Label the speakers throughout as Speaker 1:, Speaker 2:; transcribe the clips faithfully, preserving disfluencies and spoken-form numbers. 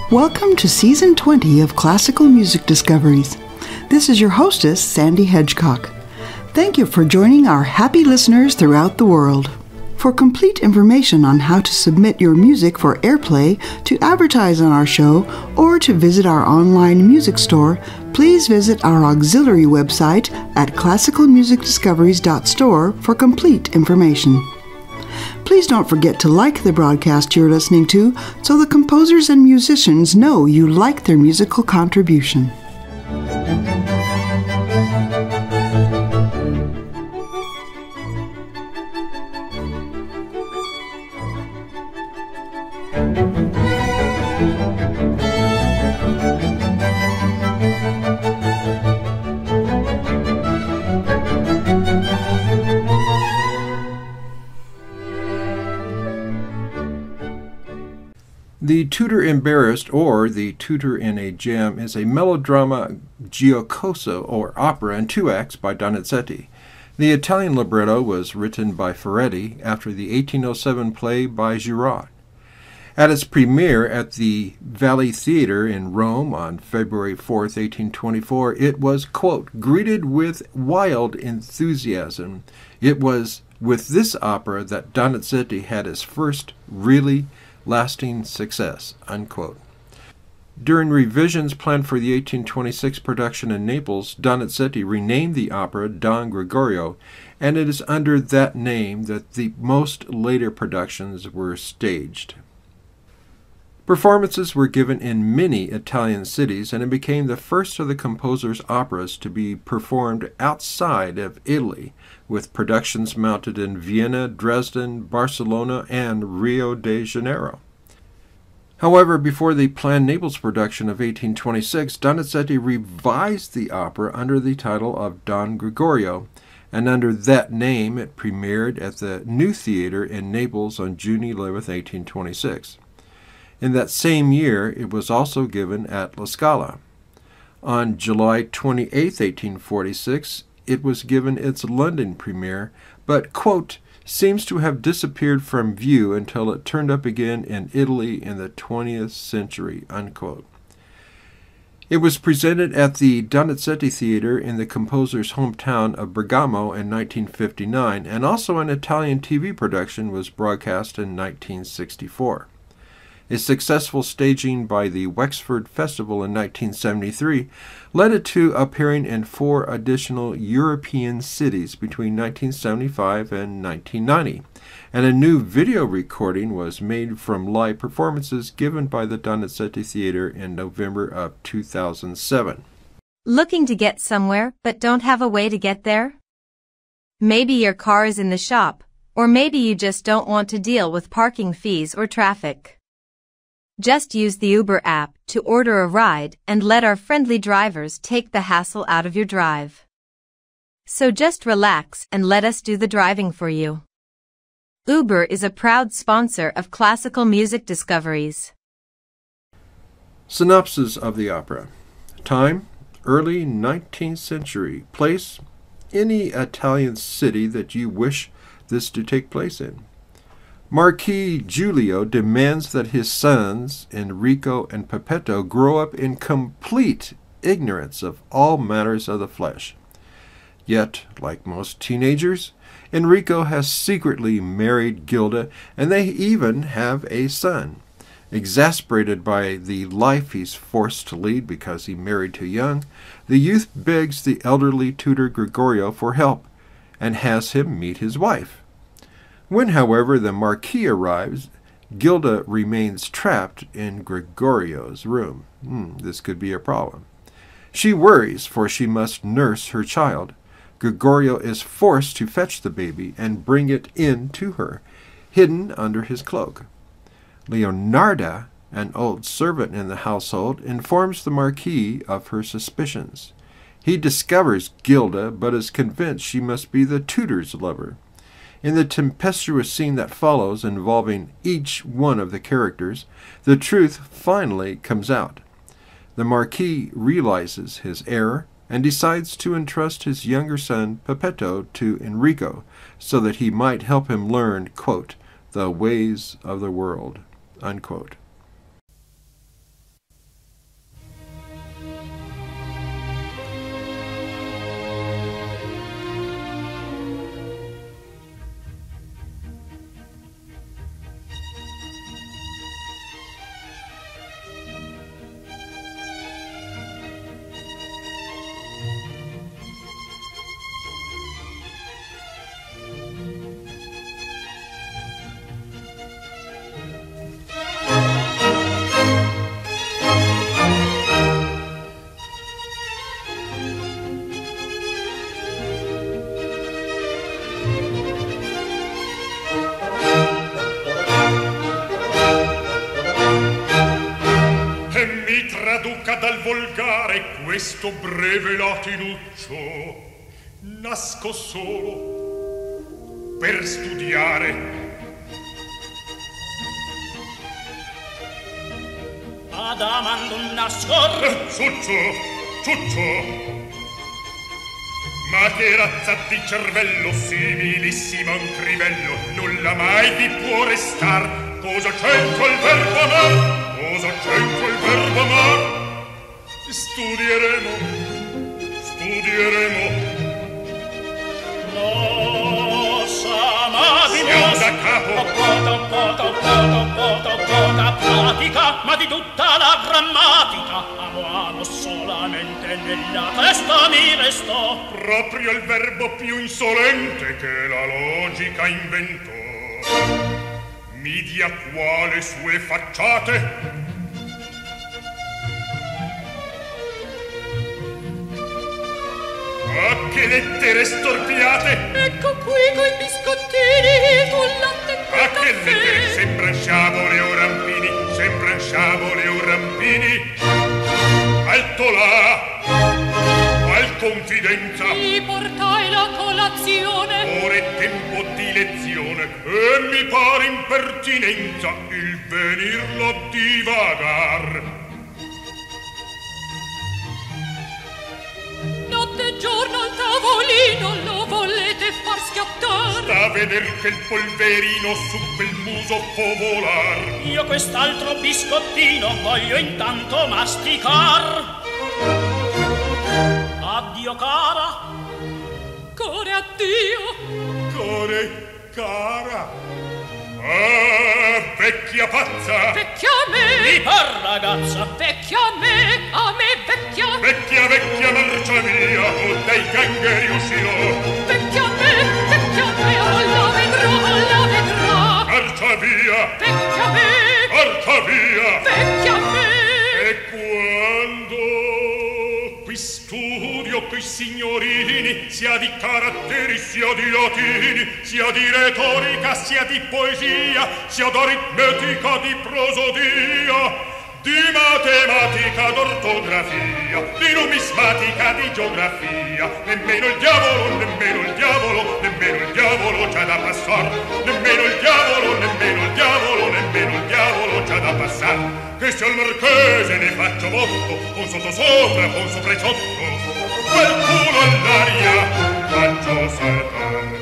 Speaker 1: Welcome to Season twenty of Classical Music Discoveries. This is your hostess, Sandy Hedgecock. Thank you for joining our happy listeners throughout the world. For complete information on how to submit your music for airplay, to advertise on our show, or to visit our online music store, please visit our auxiliary website at classical music discoveries dot store for complete information. Please don't forget to like the broadcast you're listening to so the composers and musicians know you like their musical contribution.
Speaker 2: The Tutor Embarrassed, or The Tutor in a Jam, is a melodrama giocoso, or opera in two acts by Donizetti. The Italian libretto was written by Ferretti after the eighteen oh seven play by Giraud. At its premiere at the Valle Theatre in Rome on February fourth, eighteen twenty-four, it was, quote, greeted with wild enthusiasm. It was with this opera that Donizetti had his first really lasting success, unquote. During revisions planned for the eighteen twenty-six production in Naples, Donizetti renamed the opera Don Gregorio, and it is under that name that the most later productions were staged. Performances were given in many Italian cities, and it became the first of the composer's operas to be performed outside of Italy, with productions mounted in Vienna, Dresden, Barcelona, and Rio de Janeiro. However, before the planned Naples production of eighteen twenty-six, Donizetti revised the opera under the title of Don Gregorio, and under that name it premiered at the New Theatre in Naples on June eleventh, eighteen twenty-six. In that same year, it was also given at La Scala. On July twenty-eighth, eighteen forty-six, it was given its London premiere, but, quote, seems to have disappeared from view until it turned up again in Italy in the twentieth century, unquote. It was presented at the Donizetti Theatre in the composer's hometown of Bergamo in nineteen fifty-nine, and also an Italian T V production was broadcast in nineteen sixty-four. A successful staging by the Wexford Festival in nineteen seventy-three led it to appearing in four additional European cities between nineteen seventy-five and nineteen ninety, and a new video recording was made from live performances given by the Donizetti Theatre in November of two thousand seven.
Speaker 3: Looking to get somewhere but don't have a way to get there? Maybe your car is in the shop, or maybe you just don't want to deal with parking fees or traffic. Just use the Uber app to order a ride and let our friendly drivers take the hassle out of your drive. So just relax and let us do the driving for you. Uber is a proud sponsor of Classical Music Discoveries.
Speaker 2: Synopsis of the opera. Time, early nineteenth century. Place, any Italian city that you wish this to take place in. Marquis Giulio demands that his sons, Enrico and Pippetto, grow up in complete ignorance of all matters of the flesh. Yet, like most teenagers, Enrico has secretly married Gilda, and they even have a son. Exasperated by the life he's forced to lead because he married too young, the youth begs the elderly tutor Gregorio for help, and has him meet his wife. When, however, the Marquis arrives, Gilda remains trapped in Gregorio's room. Hmm, this could be a problem. She worries, for she must nurse her child. Gregorio is forced to fetch the baby and bring it in to her, hidden under his cloak. Leonarda, an old servant in the household, informs the Marquis of her suspicions. He discovers Gilda, but is convinced she must be the tutor's lover. In the tempestuous scene that follows, involving each one of the characters, the truth finally comes out. The Marquis realizes his error and decides to entrust his younger son, Pippetto, to Enrico, so that he might help him learn, quote, the ways of the world, unquote.
Speaker 4: volgare questo breve latinuccio nasco solo per studiare.
Speaker 5: Ad amandum nascor
Speaker 4: Ciuccio, ciuccio, ma che razza di cervello similissimo a un crivello, nulla mai vi può restar. Cosa c'entra il verbo amar? Cosa c'entra il verbo amar? Studieremo, studieremo.
Speaker 5: Nos amavimus
Speaker 4: da capo.
Speaker 5: Poca, poca, poca, poca, poca pratica, ma di tutta la grammatica. Amo, amo solamente nella testa mi restò.
Speaker 4: Proprio il verbo più insolente che la logica inventò. Mi dia quale sue facciate. Ah, che lettere storpiate!
Speaker 6: Ecco qui coi biscottini, sul latte e col
Speaker 4: Ah, che
Speaker 6: caffè.
Speaker 4: lettere sembran sciabole o rampini, sembran sciabole o rampini. Alto là, al confidenza.
Speaker 6: Mi portai la colazione.
Speaker 4: Ora è tempo di lezione e mi pare impertinenza il venirlo a divagar.
Speaker 6: Notte e giorno al tavolino lo volete far schiattare.
Speaker 4: Sta a veder che il polverino su quel muso può volar.
Speaker 5: Io quest'altro biscottino voglio intanto masticar. Addio cara.
Speaker 6: Core addio.
Speaker 4: Core cara. Ah, vecchia pazza.
Speaker 6: Vecchia a me.
Speaker 5: Mi par ragazza.
Speaker 6: Vecchia a me. A me vecchia.
Speaker 4: Vecchia, vecchia marcia via, o dai gangheri uscirò.
Speaker 6: Vecchia a me. Vecchia a me. Oh la vedrò, oh la vedrà.
Speaker 4: Marcia via.
Speaker 6: Vecchia a me.
Speaker 4: Marcia via.
Speaker 6: Vecchia a me.
Speaker 4: E quando qui studio coi signorini, sia di caratteri, sia di latini, sia di retorica, sia di poesia, sia d'aritmetica, di prosodia, di matematica, d'ortografia, di numismatica, di geografia. Nemmeno il diavolo, nemmeno il diavolo, nemmeno il diavolo c'ha da passar. Nemmeno il diavolo, nemmeno il diavolo, nemmeno il diavolo c'ha da passar. Che se al marchese ne faccio motto, con sotto sopra, con sopra e sotto, quel culo all'aria faccio saltar.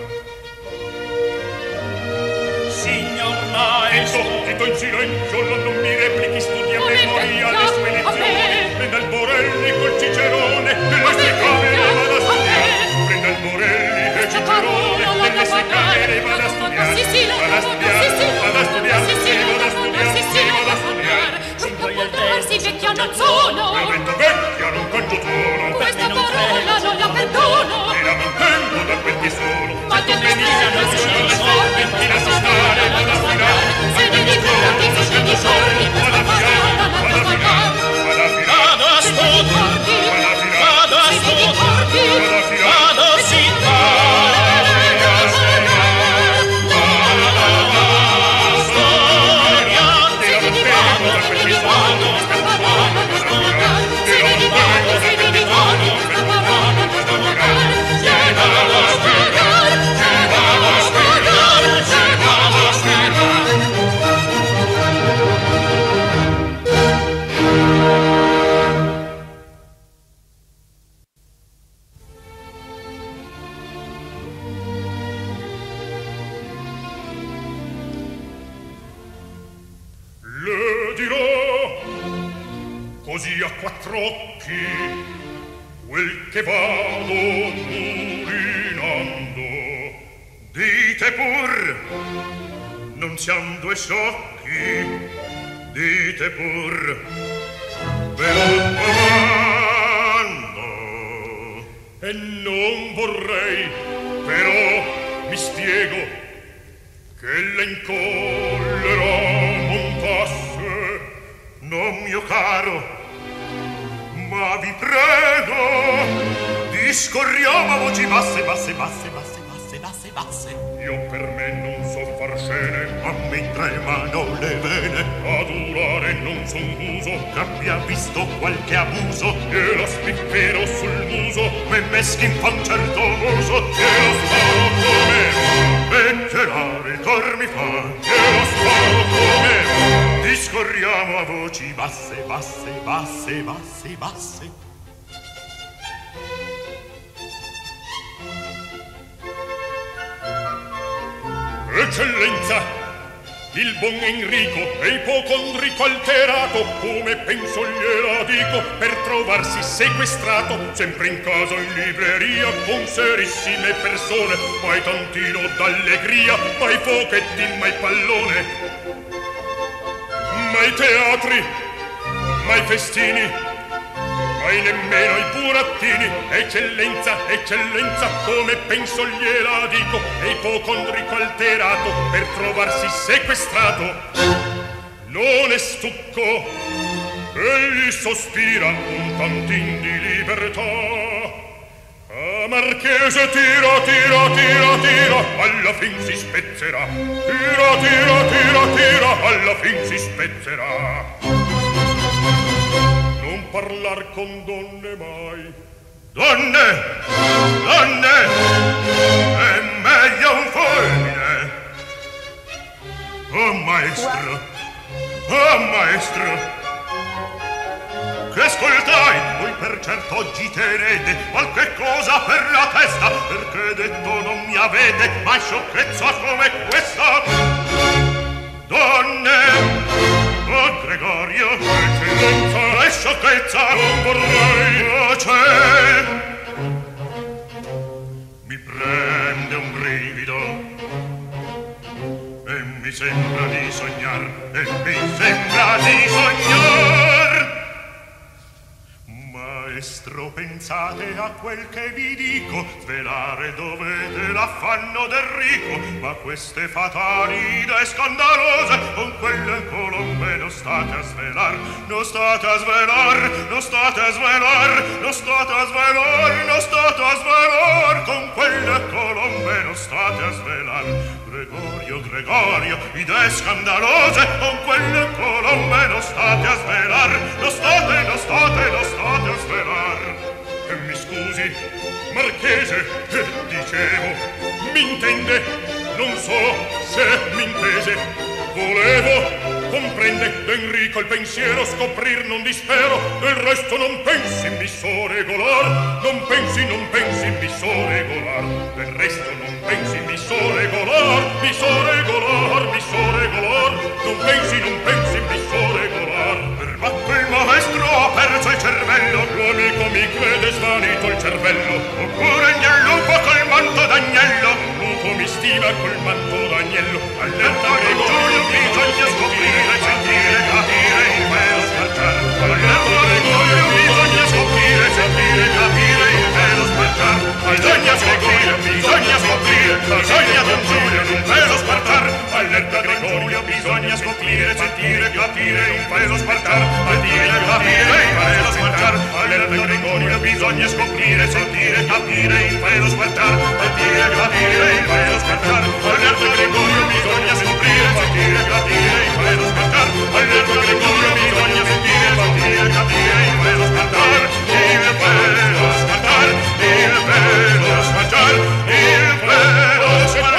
Speaker 5: Signor maestro.
Speaker 4: Zitto in silenzio, non mi replichi, studi a memoria le sue lezioni. Prenda il Borelli col Cicerone, nelle sue camere vada a studiare. Prenda il Borelli e Cicerone, nelle sue camere vada a studiare. Vada a studiare, vada a studiare, sì, vada a studiare, sì, vada a studiare.
Speaker 6: Si vecchia non sono.
Speaker 4: Io vento vecchia, non cangio tono.
Speaker 6: Questa parola non la perdono.
Speaker 4: E la mantengo da quel che sono.
Speaker 6: Ma che mi stia non si risolve.
Speaker 4: Chi la si stare, vada a finare.
Speaker 6: Se ne ricordi, se ne ricordi.
Speaker 4: Vada a finare, vada a finare, vada a finare.
Speaker 5: Vado a studio. Vado a studio. Vado a
Speaker 4: così a quattro occhi quel che vado murinando. Dite pur, non siamo due sciocchi, dite pur, ve lo comando. E non vorrei, però mi spiego, che le incollera montasse. Non mio caro, ma vi prego, discorriamo a voci basse, basse, basse, basse, basse,
Speaker 7: basse, basse.
Speaker 4: Io per me non so far scene,
Speaker 7: A me tremano le vene,
Speaker 4: ad urare non son uso,
Speaker 7: che abbia visto qualche abuso,
Speaker 4: e la spiffero sul muso,
Speaker 7: me meschin fa un certo uso,
Speaker 4: e lo sparo come va,
Speaker 7: e gelare dormi fa,
Speaker 4: e lo sparo come va.
Speaker 7: Discorriamo a voci basse, basse, basse, basse, basse.
Speaker 4: Eccellenza, il buon Enrico è ipocondrico alterato, come penso gliela dico, per trovarsi sequestrato, sempre in casa in libreria, con serissime persone, mai tantino d'allegria, mai fochetti, mai pallone, mai teatri, mai festini, mai nemmeno i burattini. Eccellenza, eccellenza, come penso gliela dico, è ipocondrico alterato, per trovarsi sequestrato. Non è stucco, egli sospira un tantin di libertà. Ah, Marchese, tira, tira, tira, tira, alla fin si spezzerà. Tira, tira, tira, tira, alla fin si spezzerà. Non parlar con donne mai.
Speaker 7: Donne, donne, è meglio un fulmine. Oh maestro, oh maestro, che ascoltai, voi per certo oggi tenete qualche cosa per la testa, perché detto non mi avete mai sciocchezza come questa. Donne, oh Gregorio, eccellenza, è sciocchezza, non vorrei, oh ciel. Mi prende un brivido e mi sembra di sognar, e mi sembra di sognar. Maestro, pensate a quel che vi dico, svelare dovete l'affanno del ricco, ma queste fatali idee scandalose con quelle colombe non state a svelar, non state a svelar, non state a svelar, non state a svelar, non state a svelar, con quelle colombe non state a svelar. Gregorio, Gregorio, idee scandalose con quelle colombe non state a svelar, non state, non state, non state a svelar.
Speaker 4: E mi scusi, Marchese, eh, dicevo, m'intende? Non so se m'intese. Volevo, comprende, d'Enrico il pensiero scoprir non dispero, del resto non pensi mi so regolar, non pensi, non pensi mi so regolar, del resto non pensi mi so regolar, mi so regolar, mi so regolar, non pensi, non pensi mi so regolar.
Speaker 7: Perbatto il maestro ha perso il cervello,
Speaker 4: l'amico mi crede svanito il cervello,
Speaker 7: oppure il lupo col manto d'agnello,
Speaker 4: lupo mi stima col manto d'agnello.
Speaker 7: Allerta Gregorio, bisogna scoprire, sentire, capire il vero spacciar. Allerta Gregorio, bisogna scoprire, sentire, capire il vero spacciar. Bisogna scoprire, bisogna scoprire, bisogna Don Giulio un vero spartar. Allerta Gregorio, bisogna scoprire, sentire, capire il vero spartar. Sentire, capire il vero spartar. Allerta Gregorio, bisogna scoprire, sentire, capire il vero spartar. Sentire, capire il vero spartar. Allerta Gregorio, bisogna scoprire, sentire, capire il vero spartar. Allerta Gregorio, bisogna sentire, sentire, capire il vero spartar. Il vero spartar, il vero spartar, il vero spartar.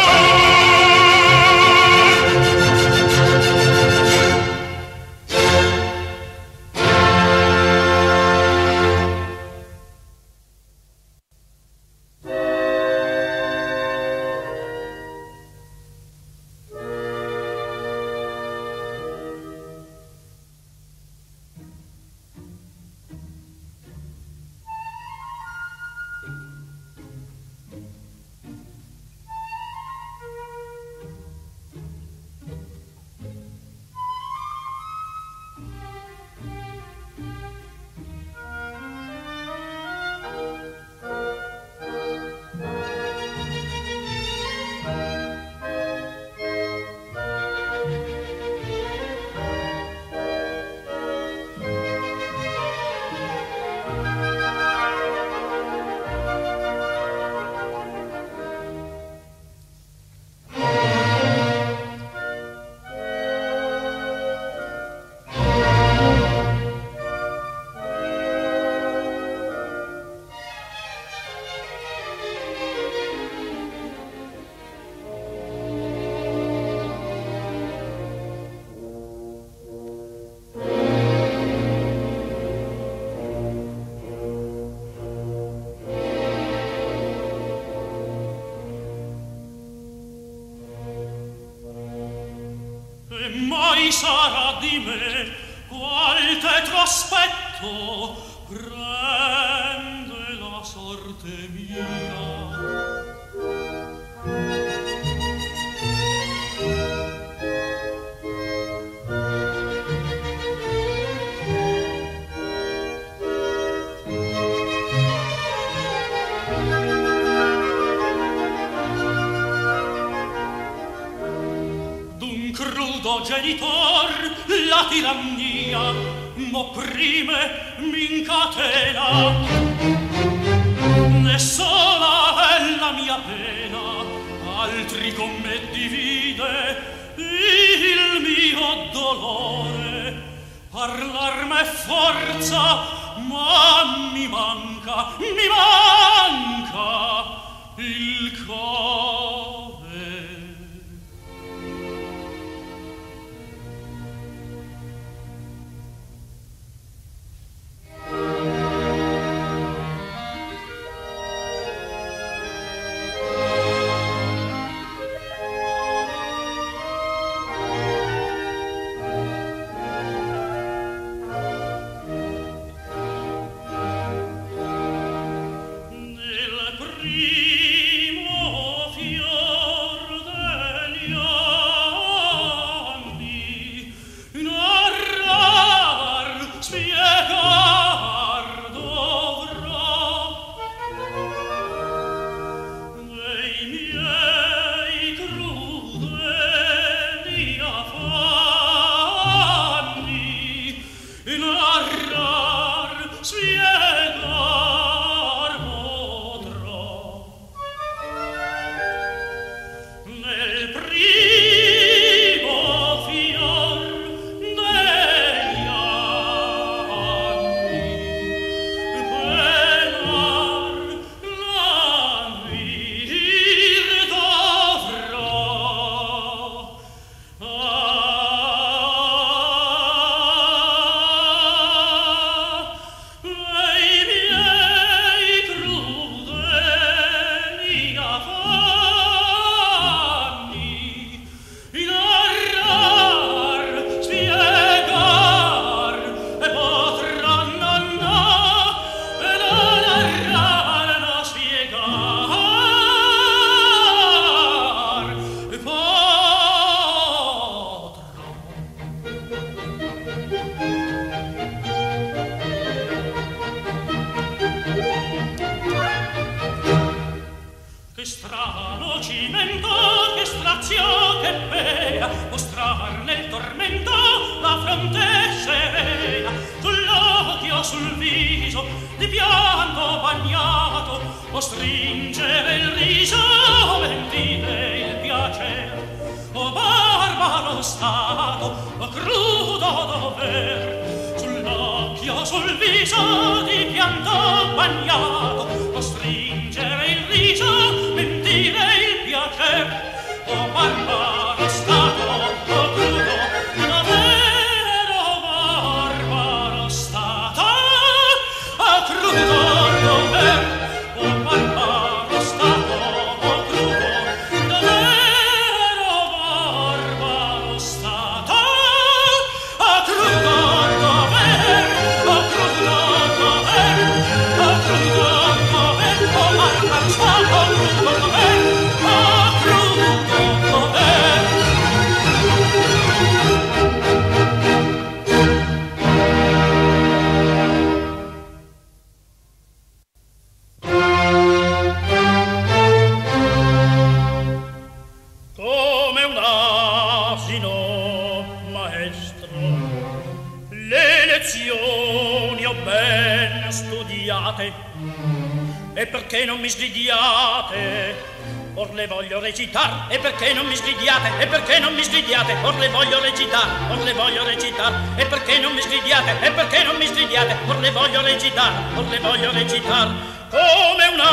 Speaker 5: mai sarà di me qual tetro aspetto prende la sorte mia. Genitor, la tirannia m'opprime, m'incatena, né sola è la mia pena, altri con me divide il mio dolore. Parlar m'è forza, ma mi manca, mi manca il cuore. E perché non mi sgridiate? Or le voglio recitar. E perché non mi sgridiate? E perché non mi sgridiate? Or le voglio recitar. Or le voglio recitar. E perché non mi sgridiate? E perché non mi sgridiate? Or le voglio recitar. Or le voglio recitar. Come un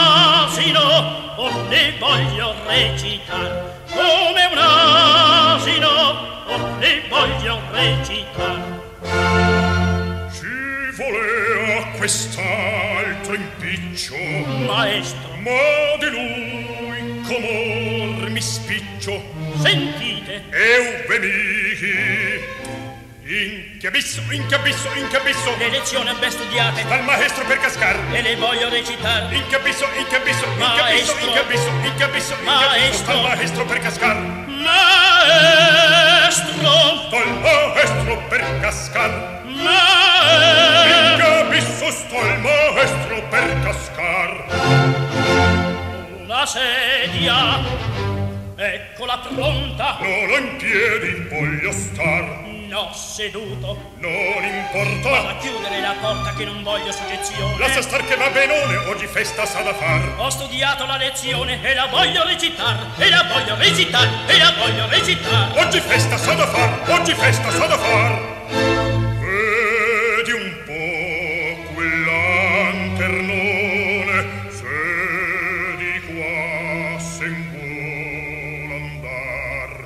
Speaker 5: asino. Or le voglio recitar. Come un asino. Or le voglio recitar.
Speaker 4: Volea quest'altro impiccio,
Speaker 5: maestro,
Speaker 4: ma di lui com'or mi spiccio.
Speaker 5: Sentite.
Speaker 4: Euve mihi. In che abisso, in che abisso, in che abisso.
Speaker 5: Le lezioni ben studiate
Speaker 4: dal maestro per cascar.
Speaker 5: E le voglio recitare.
Speaker 4: In che abisso, in che abisso, in che abisso, in che abisso, in che abisso, in che abisso. Dal maestro per cascar.
Speaker 5: Maestro.
Speaker 4: Dal maestro per cascar.
Speaker 5: Maestro.
Speaker 4: In che abisso sto il maestro per cascar.
Speaker 5: Una sedia, eccola pronta.
Speaker 4: Non ho in piedi, voglio star.
Speaker 5: No, seduto.
Speaker 4: Non importa.
Speaker 5: Vado a chiudere la porta che non voglio soggezione.
Speaker 4: Lascia star che va benone, oggi festa s'ha da far.
Speaker 5: Ho studiato la lezione e la voglio recitar. E la voglio recitar, e la voglio recitar.
Speaker 4: Oggi festa s'ha da far, oggi festa s'ha da far. Vedi un po' quel lanternone, se di qua sen vuol andar.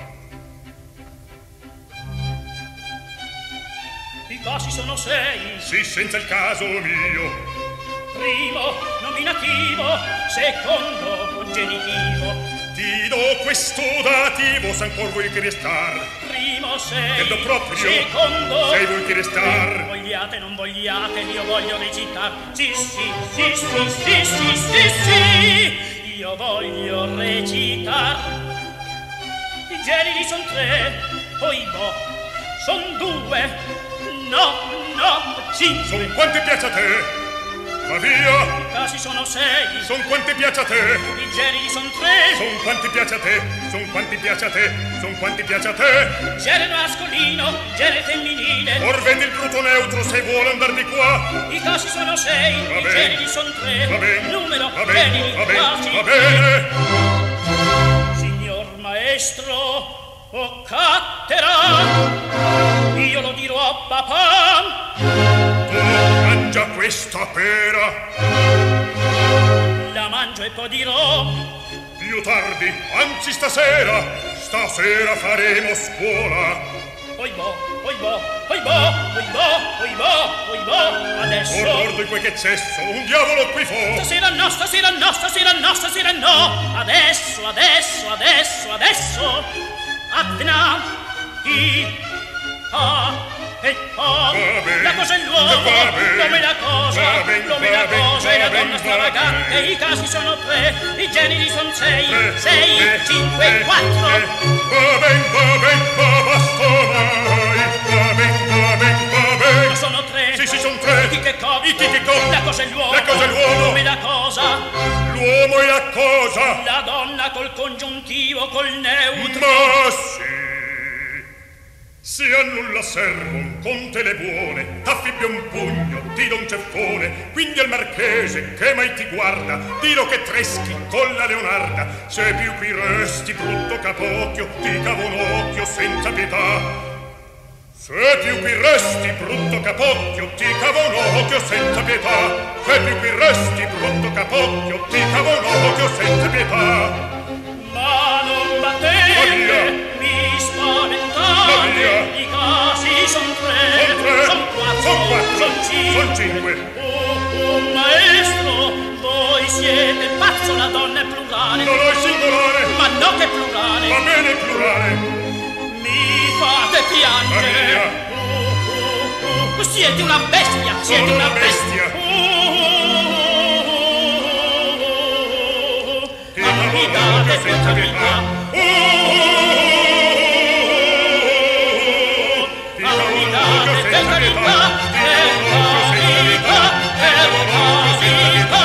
Speaker 5: I casi sono sei.
Speaker 4: Sì, senza il caso mio.
Speaker 5: Primo, nominativo. Secondo, congenitivo.
Speaker 4: Ti do questo dativo, se ancor vuoi che restar.
Speaker 5: Primo sei.
Speaker 4: Che do proprio.
Speaker 5: Secondo.
Speaker 4: Sei vuoi che restar.
Speaker 5: Vogliate, non vogliate, io voglio recitar. Sì, sì, sì, sì, sì, sì, sì, sì. Io voglio recitar. I generi son tre, poi boh, son due. No, no, cinque.
Speaker 4: Son quanti piace a te? Va via.
Speaker 5: I casi sono sei.
Speaker 4: Son quanti piace a te?
Speaker 5: I generi son tre.
Speaker 4: Son quanti piace a te? Son quanti piace a te? Son quanti piace a te?
Speaker 5: Genere mascolino, genere femminile.
Speaker 4: Or vedi il brutto neutro se vuole andar di qua.
Speaker 5: I casi sono sei.
Speaker 4: Va
Speaker 5: I
Speaker 4: bene.
Speaker 5: generi son tre.
Speaker 4: Va bene.
Speaker 5: Numero,
Speaker 4: Va bene.
Speaker 5: generi,
Speaker 4: Va bene.
Speaker 5: casi.
Speaker 4: Va bene.
Speaker 5: Signor maestro, o cattera, io lo dirò a papà.
Speaker 4: Tu mangia questa pera.
Speaker 5: La mangio e poi dirò.
Speaker 4: Più tardi, anzi stasera. Stasera faremo scuola.
Speaker 5: Poi boh, poi boh, poi boh, poi boh, poi boh, poi boh. Adesso.
Speaker 4: Orbordo in quel che cesso, un diavolo qui fu.
Speaker 5: Stasera no, stasera no, stasera no, stasera no. Adesso, adesso, adesso, adesso. Atna, i, a, e o. La cosa è l'uomo, l'uomo è la cosa, l'uomo è la cosa e la donna stravagante. I casi sono tre, i generi sono sei, sei, cinque, quattro.
Speaker 4: Va ben, va ben, ma basta mai. Va ben, va ben, va ben.
Speaker 5: Ma sono tre.
Speaker 4: Sì, sì, sono tre.
Speaker 5: I chi che co,
Speaker 4: I chi che co.
Speaker 5: la cosa è l'uomo,
Speaker 4: La cosa è l'uomo.
Speaker 5: l'uomo è la cosa,
Speaker 4: l'uomo è la cosa.
Speaker 5: la donna col congiuntivo, col neutro.
Speaker 4: Ma sì. Se a nulla servon con te le buone, t'affibbia un pugno, ti do un ceffone, quindi al marchese che mai ti guarda, dillo che treschi con la Leonarda. Se più qui resti brutto capocchio, ti cavo un occhio senza pietà. Se più qui resti brutto capocchio, ti cavo un occhio senza pietà. Se più qui resti brutto capocchio, ti cavo un occhio senza pietà.
Speaker 5: Ma non battete, mi spaventate, i casi son tre,
Speaker 4: Son tre,
Speaker 5: son quattro,
Speaker 4: son quattro,
Speaker 5: son cinque.
Speaker 4: son cinque.
Speaker 5: Oh, oh, maestro, voi siete pazzo, la donna è plurale.
Speaker 4: Non è singolare.
Speaker 5: Ma no che è plurale.
Speaker 4: Va bene plurale.
Speaker 5: Mi fate piangere. Oh, oh, oh, siete una bestia, siete
Speaker 4: Sono
Speaker 5: una
Speaker 4: una bestia.
Speaker 5: bestia. Oh, mi date senza pietà. Oh, mi date senza pietà. Per carità, per carità,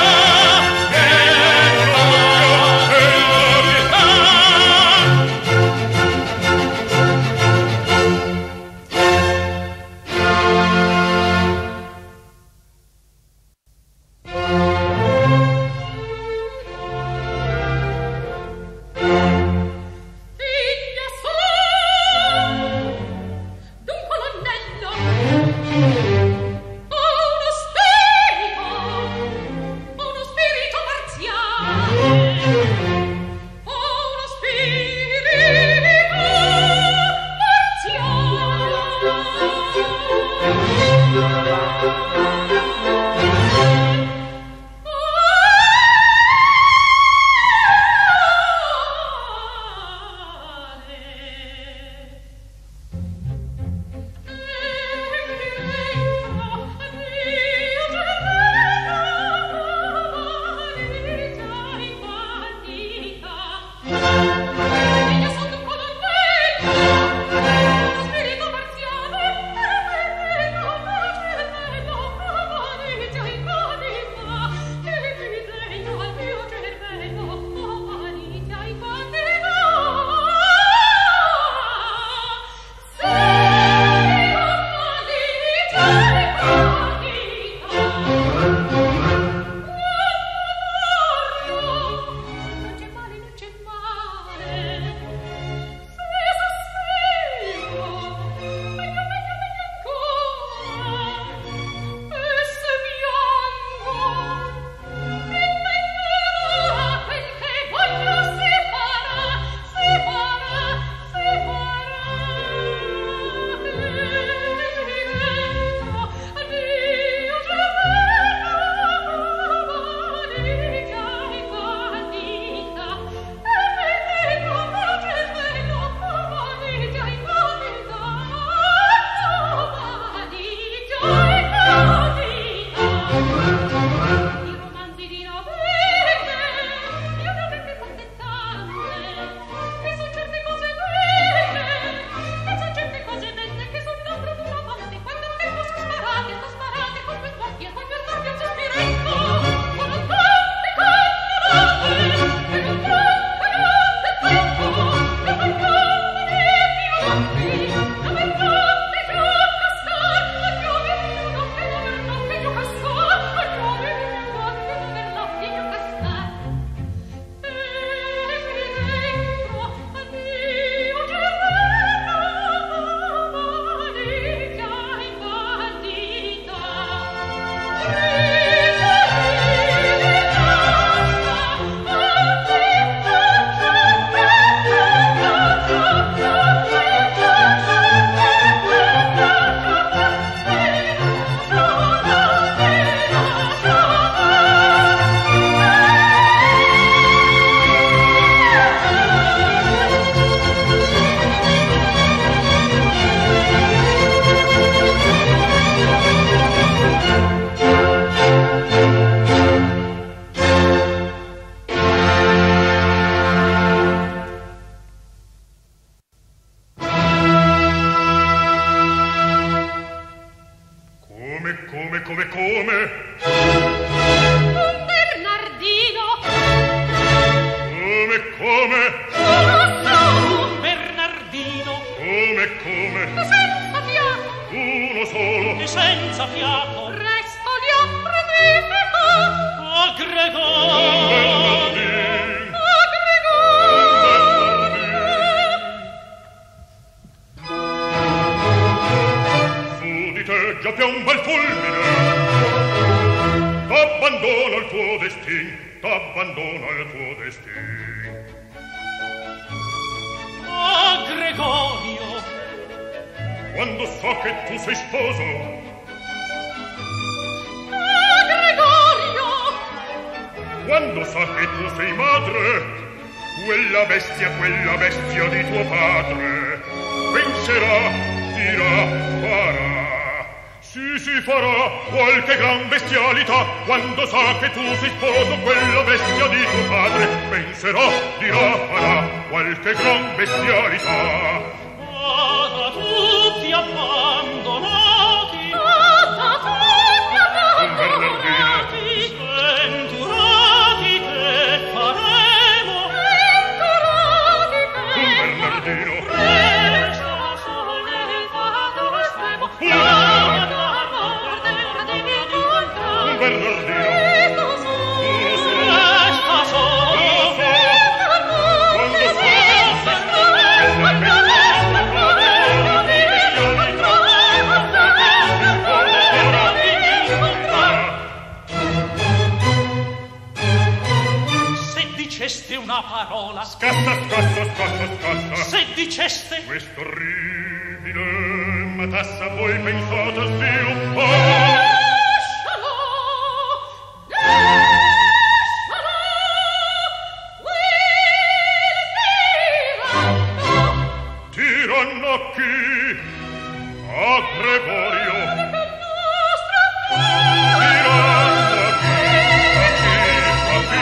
Speaker 5: senza fiato.
Speaker 6: Presto li apprendete.
Speaker 5: A Gregorio.
Speaker 4: Già piomba il fulmine, t'abbandono il tuo destin, t'abbandono il tuo destin.
Speaker 5: Ah, Gregorio,
Speaker 4: quando so che tu sei sposo.
Speaker 6: Ah, Gregorio,
Speaker 4: quando so che tu sei madre, quella bestia, quella bestia di tuo padre, penserà, dirà, farà. Sì, si farà qualche gran bestialità quando sa che tu sei sposo quella bestia di tuo padre. Penserà, dirà, farà qualche gran bestialità.
Speaker 5: ah, da tutti abbandonati,
Speaker 6: ah, da tutti abbandonati,
Speaker 5: sventurati che faremo?
Speaker 6: sventurati che
Speaker 4: Un Bernardino,
Speaker 5: Presto sollevato estremo,
Speaker 4: un Bernardino,
Speaker 6: Presto
Speaker 5: resta solo,
Speaker 4: quando so
Speaker 5: se diceste una parola,
Speaker 4: scassa, scassa, scassa, scassa.
Speaker 5: se diceste
Speaker 4: Questo orribile matassa voi pensate a Dio. Oh!
Speaker 6: lascialo, lascialo, will
Speaker 4: Tiranno a chi? A Gregorio. Tiranno a chi? A chi?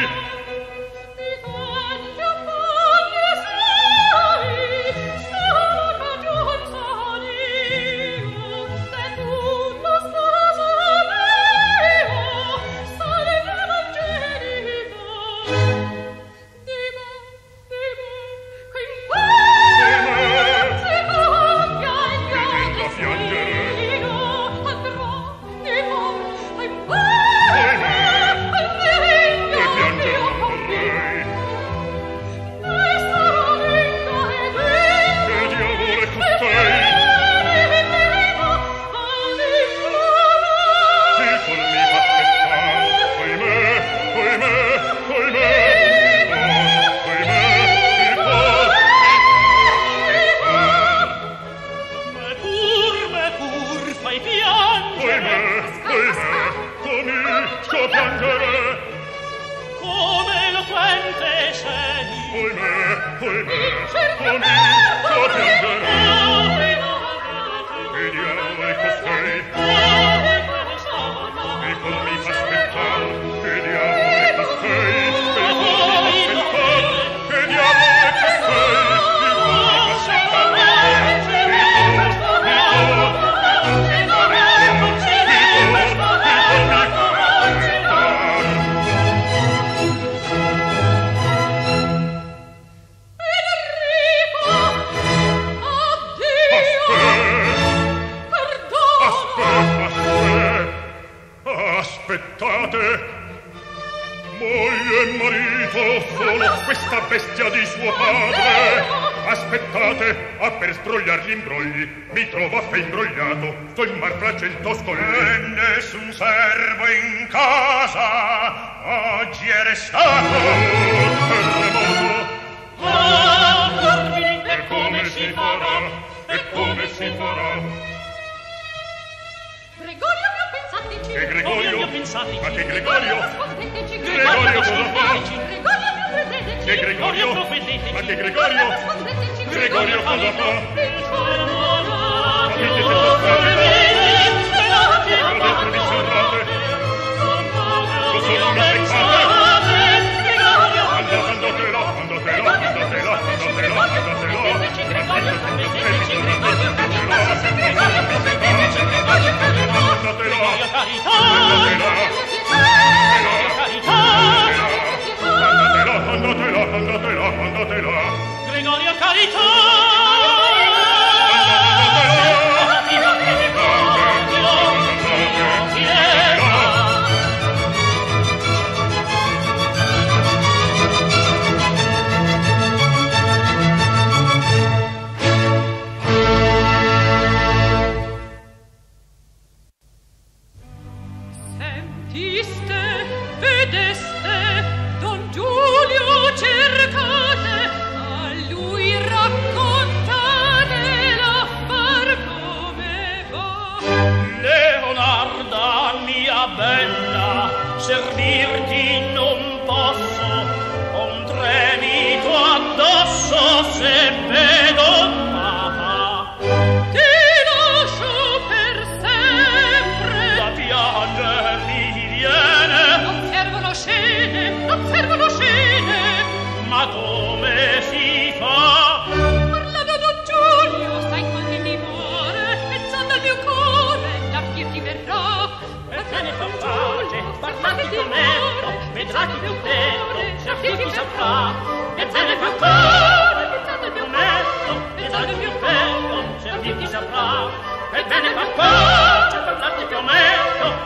Speaker 5: Gregorio, carità!
Speaker 4: Andatela, andatela, andatela, andatela, andatela, andatela,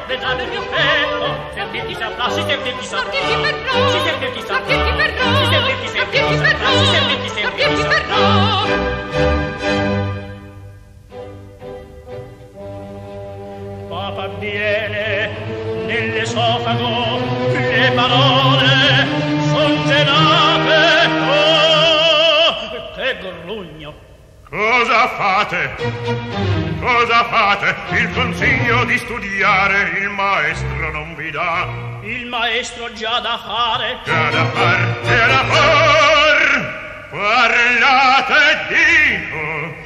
Speaker 5: vedrà del mio petto. Servirti saprà, si servirti saprà.
Speaker 6: Servirti verrà.
Speaker 5: Si servirti saprà.
Speaker 6: Servirti verrà.
Speaker 5: Si servirti, servirti saprà. Si servirti, servirti saprà. Papa viene nell'esofago, le parole son gelate. Oh, che grugno!
Speaker 7: Cosa fate? Cosa fate? Il consiglio di studiare il maestro non vi dà.
Speaker 5: Il maestro già da fare.
Speaker 7: Già da far, già da far. Parlate, dico.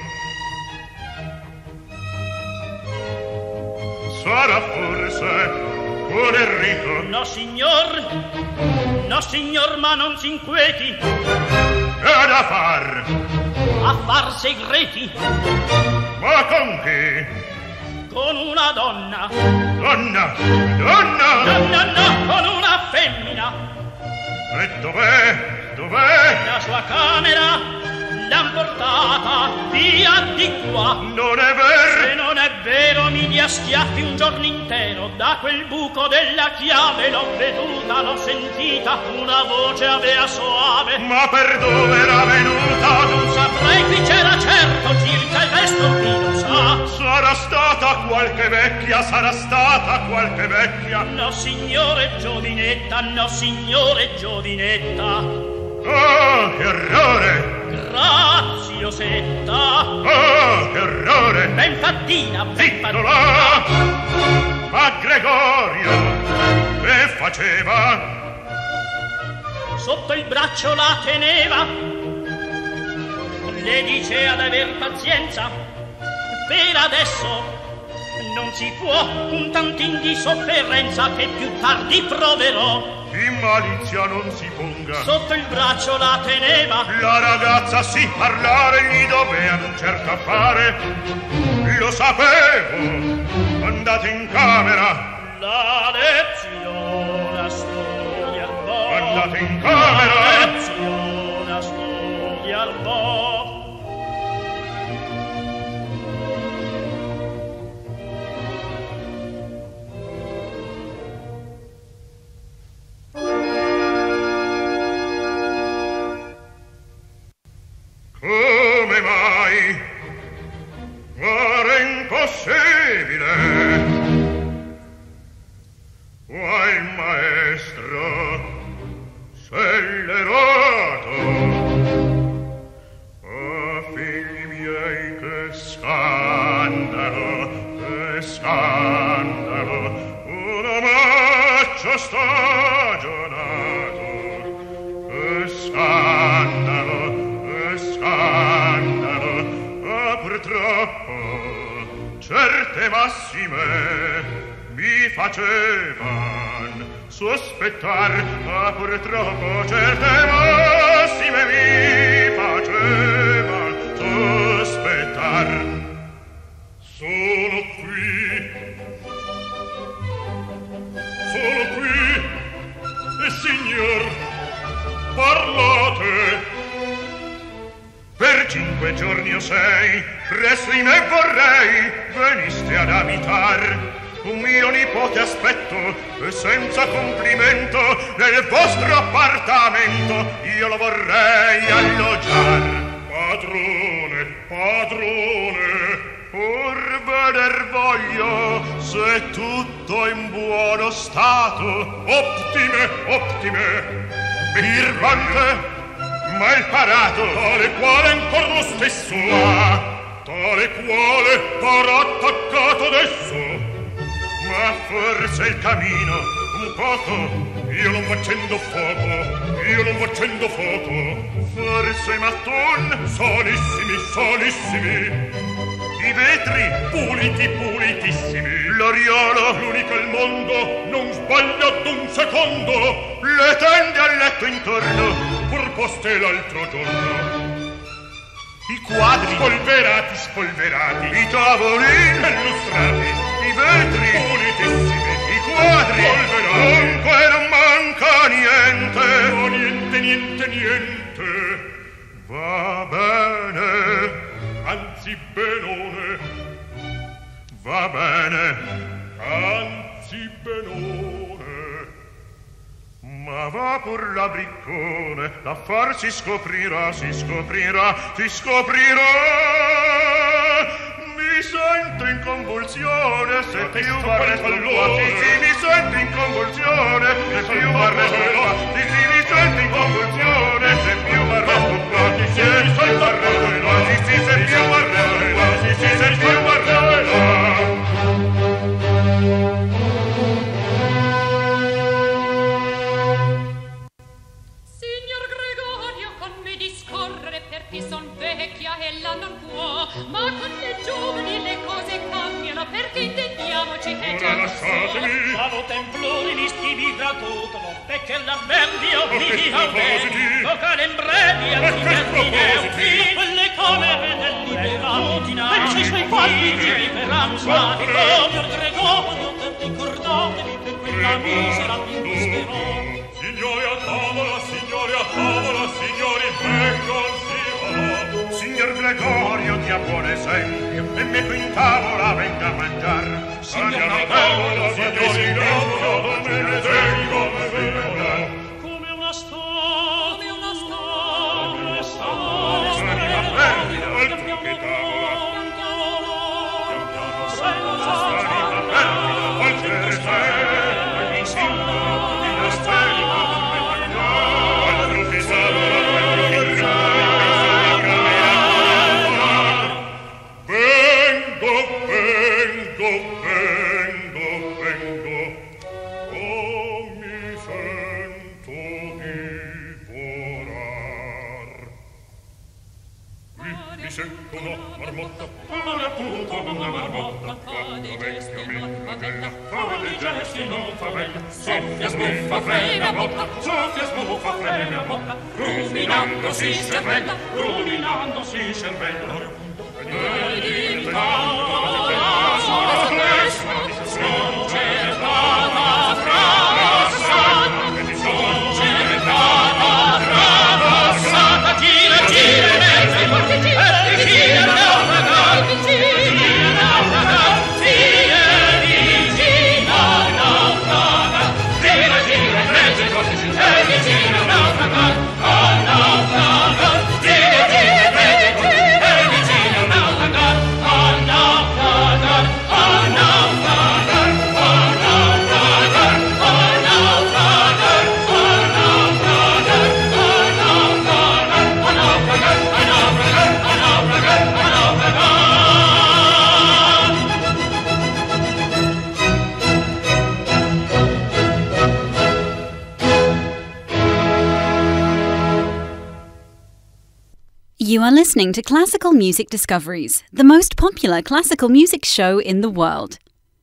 Speaker 7: Sarà forse con Enrico?
Speaker 5: No, signor. No, signor, ma non si inquieti.
Speaker 7: Già da far.
Speaker 5: Affar segreti.
Speaker 7: Ma con chi?
Speaker 5: Con una donna.
Speaker 7: Donna? Donna?
Speaker 5: No, no, no, con una femmina.
Speaker 7: E dov'è? Dov'è?
Speaker 5: La sua camera l'han portata via di qua.
Speaker 7: Non è vero?
Speaker 5: Se non è vero mi dia schiaffi un giorno intero. Da quel buco della chiave l'ho veduta, l'ho sentita, una voce avea soave.
Speaker 7: Ma per dove era venuta?
Speaker 5: Non saprei, qui c'era certo, circa il resto chi lo sa.
Speaker 7: Sarà stata qualche vecchia, sarà stata qualche vecchia.
Speaker 5: No, signore giovinetta, no, signore giovinetta.
Speaker 7: Oh, che errore!
Speaker 5: Graziosetta.
Speaker 7: Oh, che errore!
Speaker 5: Ben fattina, ben
Speaker 7: Zittola!
Speaker 5: fattina.
Speaker 7: Ma Gregorio che faceva?
Speaker 5: Sotto il braccio la teneva, le dicea d'aver pazienza. Per adesso non si può, un tantin di sofferenza che più tardi proverò.
Speaker 7: In malizia non si ponga.
Speaker 5: Sotto il braccio la teneva.
Speaker 7: La ragazza sì parlare gli dovea un certo affare. Lo sapevo. Andate in camera.
Speaker 5: La lezione a studiar vo'.
Speaker 7: Andate in camera.
Speaker 5: La lezione a studiar vo'.
Speaker 7: Come mai? Era impossibile. Qual maestro scellerato. Ah, figli miei, che scandalo, che scandalo. Un omaccio stagionato. Che scandalo. Scandalo, ah, purtroppo certe massime mi facevan sospettar, ah, purtroppo certe massime mi facevan sospettar. Sono qui, sono qui, e signor, parlate. Per cinque giorni o sei, presso di me vorrei, veniste ad abitar. Un mio nipote aspetto, e senza complimento, nel vostro appartamento io lo vorrei alloggiar. Padrone, padrone, or veder voglio, se tutto in buono stato. Ottime, ottime, birbante, mal parato, tale quale ancor lo stesso ha, tale quale par attaccato adesso. Ma forse il camino un poco, io non facendo fuoco, io non facendo fuoco. Forse i matton solissimi, solissimi, i vetri puliti, pulitissimi, l'oriolo l'unico al mondo non sbaglia d'un secondo, le tende al letto intorno pur poste l'altro giorno. I quadri spolverati, spolverati, i tavolini illustrati, i vetri pulitissimi, i quadri spolverati, dunque non manca niente. No, niente, niente, niente. Va bene, anzi benone. Va bene, anzi pur la briccone, l'affar si scoprirà, si scoprirà, si scoprirà. Mi sento in convulsione, se più m'arresto qua, sì, sì, mi sento in convulsione, se più m'arresto qua, sì, sì, mi sento in convulsione, se più m'arresto qua, sì, sì, mi sento arresto qua, sì, sì, se più m'arresto qua, sì, sì, se più m'arresto qua.
Speaker 6: Signor Gregorio, con me discorrere perché son vecchia e la non può, ma con le giovani le cose cambiano perché intendiamoci che già non so.
Speaker 5: Stavo templori mi stivi gratuito, perché l'avverbio mi aumenti, vocale in brevi al diverti neuti, quelle come nel liberato, pensi i suoi fatti di liberanza, signor Gregorio, per ricordatevi per quella misera mi industerò.
Speaker 7: Signori a tavola, signori a tavola, signori vengon si va. Signor Gregorio dia buon esempio e me qui in tavola venga a mangiar. Signor Gregorio, signori vengon, me ne vengon si va.
Speaker 5: Come una storia, come una storia, storia,
Speaker 7: storia, storia, altro che tavola.
Speaker 5: Pian piano,
Speaker 7: senza storia, oltre sempre, in sintonia. Sento una marmotta, una puta, una marmotta, quando vecchio mi flagella, fame dei gesti non favella, soffia, smuffa, frena, botta, soffia, smuffa, frena, botta, ruminando si cervella, ruminando si cervella, e diventando la sua stessa, sconcertata, fracassata, sconcertata, fracassata, gira, gira, mezza, e porti gira, gira, naufraga, gira, naufraga, gira, gira, naufraga, gira, gira, mezza, e porti gira, gira, naufraga, naufraga, gira, gira, mezza, e porti gira, naufraga, naufraga, naufraga,
Speaker 8: You are listening to Classical Music Discoveries, the most popular classical music show in the world.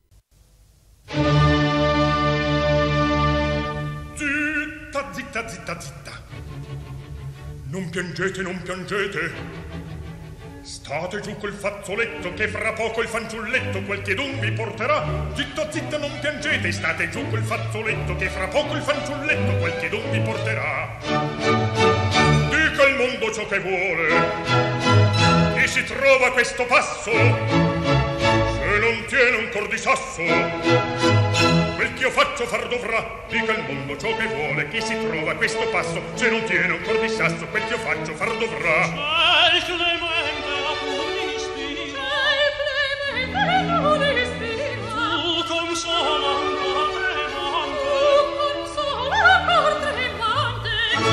Speaker 7: Zitta, zitta, zitta, zitta. Non piangete, non piangete. State giù col fazzoletto che fra poco il fanciulletto qualchedun vi porterà. Zitta, zitta, non piangete. State giù col fazzoletto che fra poco il fanciulletto qualchedun vi porterà. Dica il mondo ciò che vuole, chi si trova a questo passo, se non tiene un cor di sasso, quel che io faccio far dovrà. Dica il mondo ciò che vuole, chi si trova a questo passo, se non tiene un cor di sasso, quel che io faccio far dovrà.
Speaker 5: C'è il clemente a puristi,
Speaker 6: c'è il clemente a puristi,
Speaker 5: tu consola ancora tremante,
Speaker 6: tu consola ancora tremante.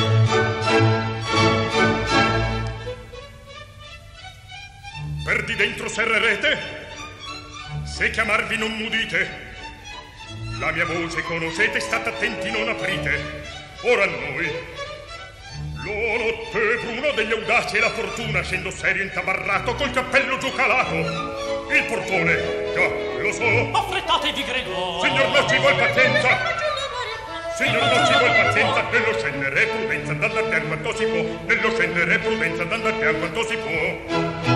Speaker 7: Per di dentro serrerete, se chiamarvi non m'udite, la mia voce conoscete, state attenti, non aprite. Ora noi, lo notte bruno degli audaci e la fortuna, scendo serio intabarrato, col cappello giù calato. Il portone, già, lo so.
Speaker 5: Affrettatevi, Gregorio.
Speaker 7: Signor, non ci vuol pazienza. Signor, non ci vuol pazienza. Nello scendere prudenza, andando a pian quanto si può. Nello scendere prudenza, andando a pian quanto si può.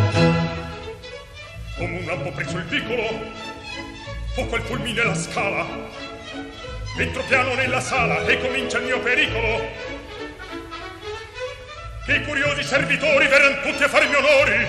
Speaker 7: Come un lampo presso il vicolo, fuoco al fulmine la scala. Entro piano nella sala e comincia il mio pericolo. Che i curiosi servitori verran tutti a farmi onori.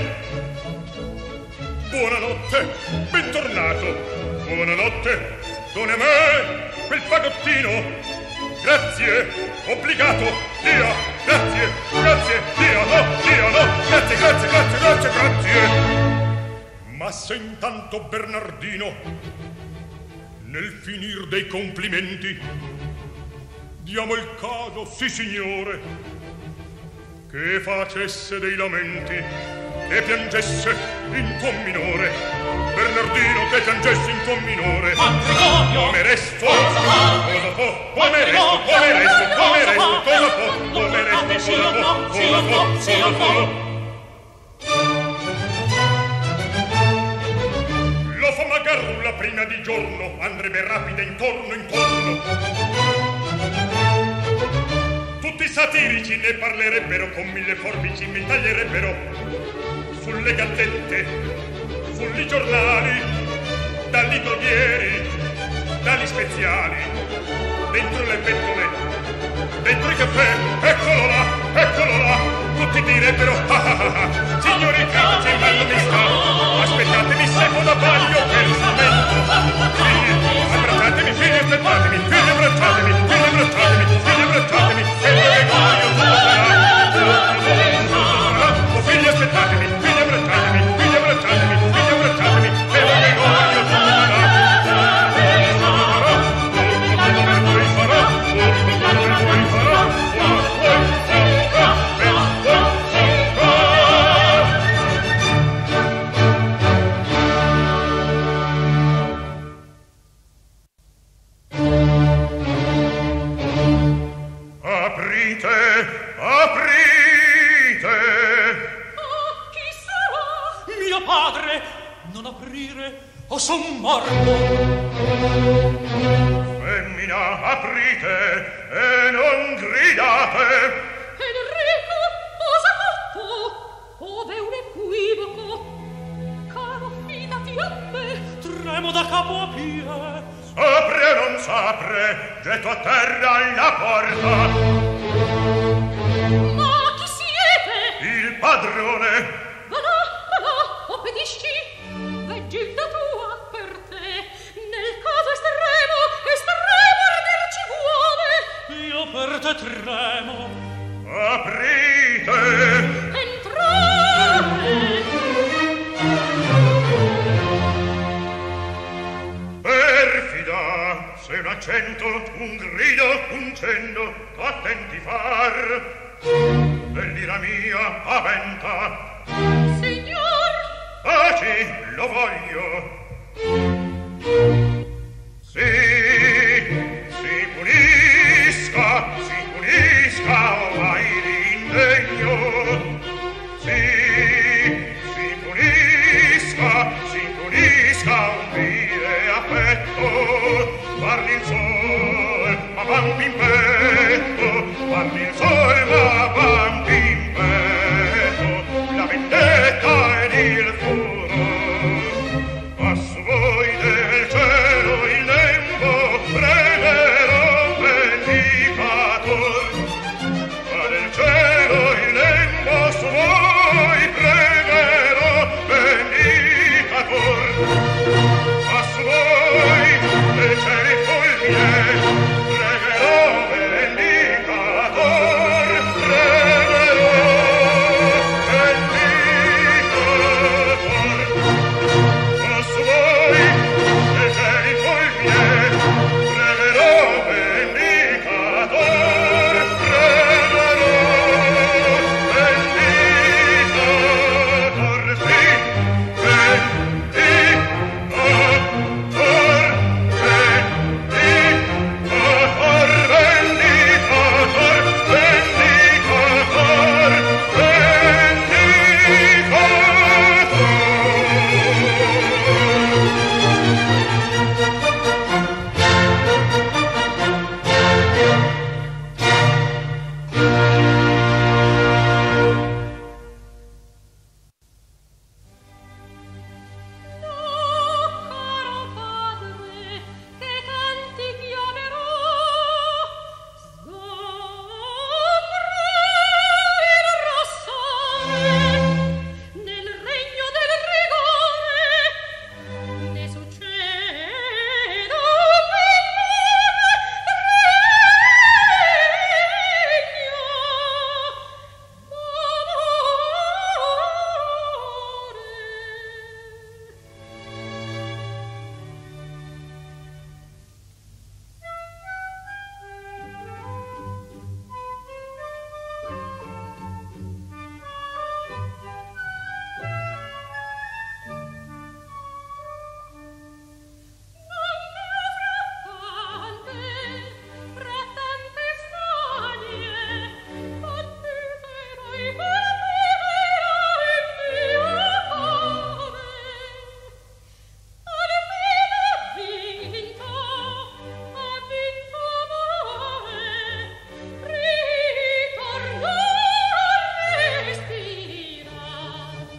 Speaker 7: Buonanotte, bentornato. Buonanotte, done a me quel fagottino.
Speaker 4: grazie, obbligato, via, grazie, grazie, via, no, via, no, grazie, grazie, grazie, grazie, grazie. Ma se intanto Bernardino, nel finir dei complimenti, diamo il caso, sì signore, che facesse dei lamenti e piangesse in tuo minore, Bernardino che piangesse in tuo minore,
Speaker 5: ma Gregorio,
Speaker 4: come resto, cosa può, come resto, come resto, come resto, cosa può, come resto, cosa può, cosa può, cosa può. Lo fa Magarulla prima di giorno, andrebbe rapida intorno, intorno. Tutti i satirici ne parlerebbero, con mille forbici mi taglierebbero. Sulle gazzette, sui giornali, dagli droghieri, dagli speziali, dentro le pentole, dentro i caffè, eccolo là, eccolo là, tutti direbbero, ah ah ah, ah. Signori critici, il ballo mi sta, aspettatemi secco da taglio per strumento, figli, abbracciatemi, figli, aspettatemi, figli, abbracciatemi, figli, abbracciatemi, figli, abbracciatemi, e il Gregorio tutto sarà, tutto sarà, oh figli, aspettatemi, figli, abbracciatemi, figli, abbracciatemi, figli, abbracciatemi, e il Gregorio tutto sarà,
Speaker 5: o son morto.
Speaker 4: Femmina, aprite e non gridate.
Speaker 6: Enrico, cosa fatto? Ove un equivoco. Caro, fidati a me.
Speaker 5: Tremo da capo a piedi.
Speaker 4: Sapre o non sapre, getto a terra la porta.
Speaker 6: Ma chi siete?
Speaker 4: Il padrone.
Speaker 6: Va là, va là, obbedisci. È Gilda tua per te. Nel caso estremo, estremo arder ci vuole.
Speaker 5: Io per te tremo.
Speaker 4: Aprite.
Speaker 6: Entrare.
Speaker 4: Perfida, se un accento, un grido, un cenno, attenti far. Dell'ira mia avventa.
Speaker 6: Signor.
Speaker 4: Paci, lo voglio. Sì, si punisca, si punisca, ormai l'indegno. Sì, si punisca, si punisca, un vile affetto. Guardi il sol, ma bambi in petto, guardi il sol, ma bambi in petto. La vendetta ed il furor.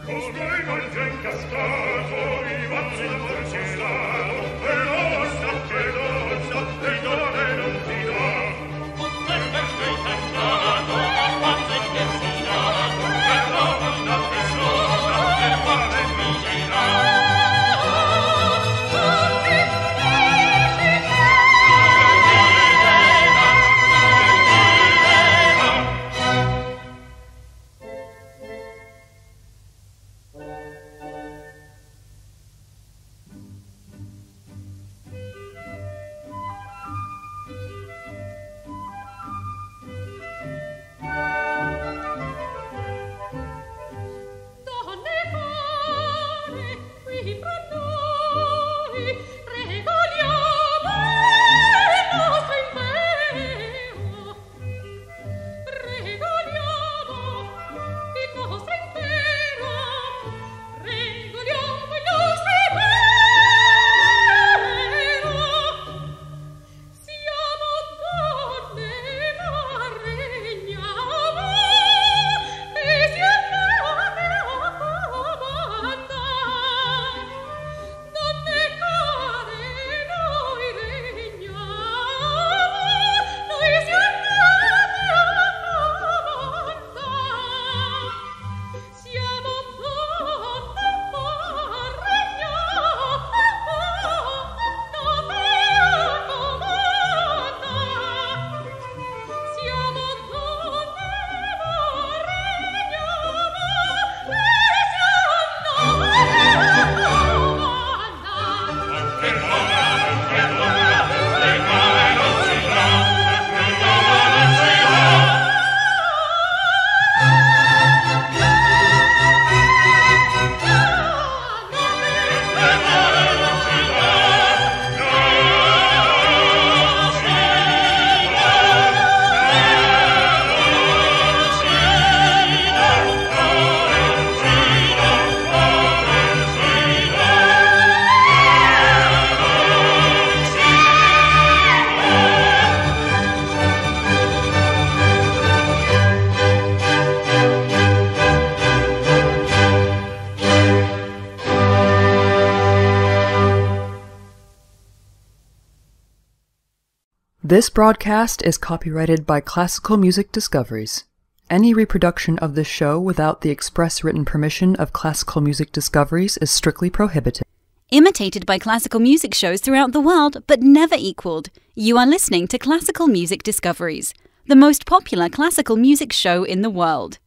Speaker 9: This broadcast is copyrighted by Classical Music Discoveries. Any reproduction of this show without the express written permission of Classical Music Discoveries is strictly prohibited.
Speaker 8: Imitated by classical music shows throughout the world, but never equaled. You are listening to Classical Music Discoveries, the most popular classical music show in the world.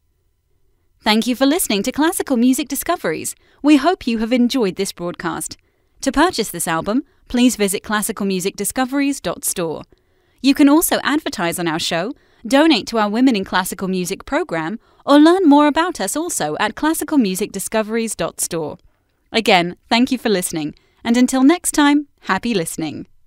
Speaker 8: Thank you for listening to Classical Music Discoveries. We hope you have enjoyed this broadcast. To purchase this album, please visit classical music discoveries dot store. You can also advertise on our show, donate to our Women in Classical Music program, or learn more about us also at classical music discoveries dot store. Again, thank you for listening, and until next time, happy listening.